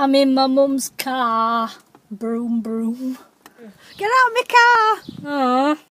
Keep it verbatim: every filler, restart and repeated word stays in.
I'm in my mum's car. Broom, broom. Get out of my car! Aww.